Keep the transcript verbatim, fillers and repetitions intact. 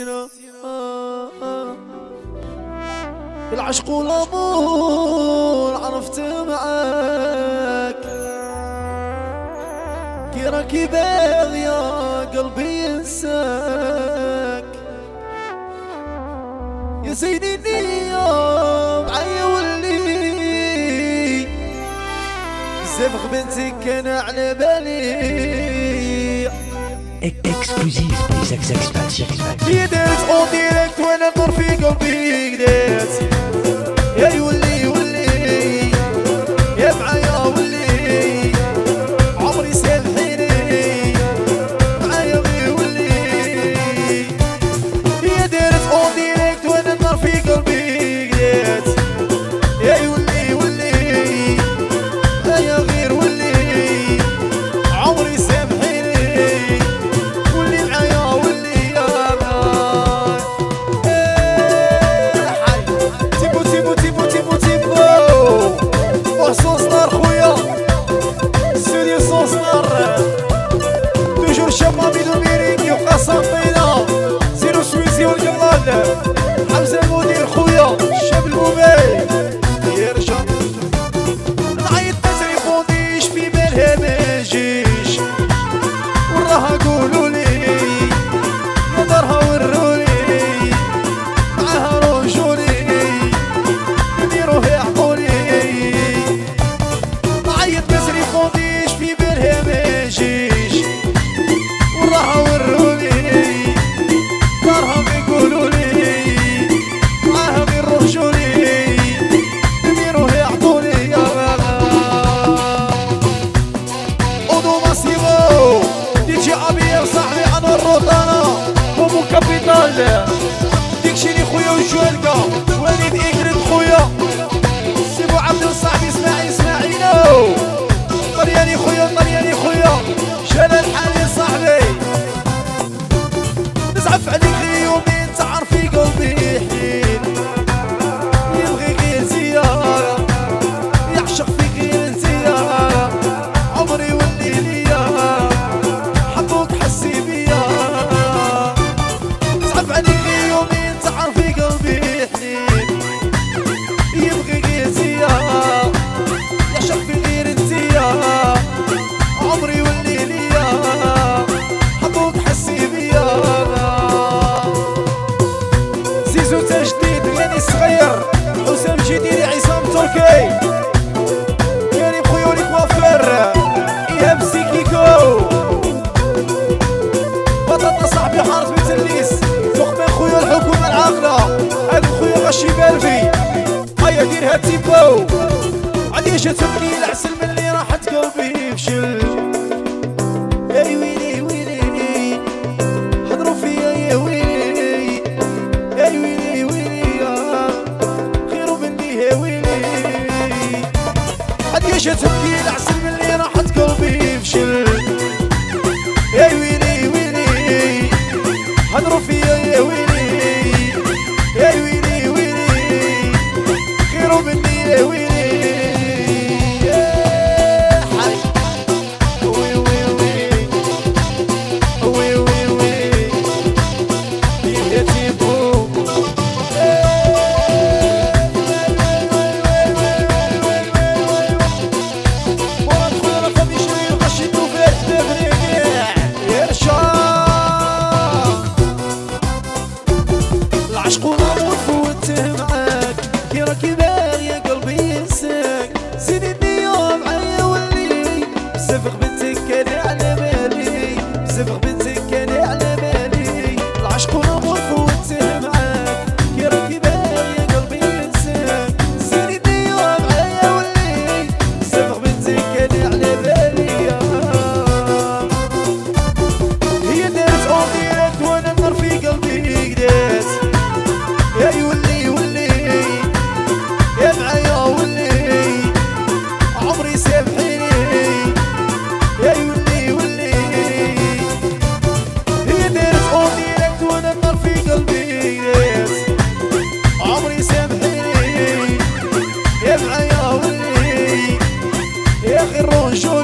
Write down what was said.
زينة آه آه. العشق والامور عرفت معاك كي راكي باغي يا قلبي ينساك يا سيدي النية معايا ولي بزاف خبنتك انا على بالي اكسكلوزيف بليز اكس هي دارت اون ديريكت وانا نور في قلبي دارت يا يولي ولي يا معايا ولي عمري سامحيني معايا غير ولي هي دارت اون ديريكت وانا نور في قلبي دارت يا يولي ولي معايا غير ولي عمري سامحيني ولي معايا ولي يا غار حي تيبو تيبو تيبو تيبو تيبو وصوص نار خويا ستوديو صوص نار توجور شابا بدون ميريكي وقاسم بينا سيرو سويسي والقمال حمزة المدير خويا الشاب الموبايل يرجع نعيط تليفون ديش في بالها ماجيش وراها قولولي نظرها ورولي معاها رجولي نديروه يعطولي نعيط تليفون ديش في بالها ماجيش وراها ورولي نظرها بيقولولي معاها غير رجولي نديروه يعطولي يا غلا اودو ماسيمو دي جي ابي صاحبي انا الروطانة بومو كابيتال ديكشيني خويا وجوالكا وليد اكرد خويا سيبو عبد صاحبي اسماعيل اسماعيلو طرياني خويا طرياني خويا جلال حالي صاحبي نزعف عليك غير يومين تعرفي قلبي حنين يبغي غير زيارة يعشق فيك غير زيارة عمري ولي ليا حبوك حسي بيا نزعف عليك غير يومين تعرفي قلبي حنين يبغي غير زيارة يعشق في غير انتيا عمري ولي ليا حبوك حسي بيا زيزو تجديد غني صغير حسام جديري عصام تركي كريم خيولي كوافير ايهاب سيكيكو بطاطا صاحبي حارس بيت الليس تقبل خويا الحكومة العاقلة هاد خويا غشي بالفي هيا ديرها تيبو عديشة تبكي العسل من اللي راحت قلبي فشل يا ويلي ويلي حضروا فيا يا ويلي يا ويلي ويلي خيروا مني يا ويلي عديشة تبكي العسل من اللي راحت قلبي فشل يا ويلي ويلي حضروا فيا يا ويلي يا ويلي ويلي خيروا مني يا ويلي العشق والامور فوته معاك كي راكي باغي يا قلبي ينساك سيدي النية معايا ولي بزاف خبنتك انا على بالي بزاف خبنتك انا على بالي العشق والامور فوته معاك كي راكي باغي يا قلبي ينساك سيدي النية معايا ولي بزاف خبنتك انا على بالي هي دارت اون ديريكت وانا النار في قلبي قدات يا يولي ولي يا معايا ولي عمري سامحيني يا يولي ولي هي دارت اون ديريكت وانا النار في قلبي دارت عمري سامحيني يا معايا ولي يا غير رجول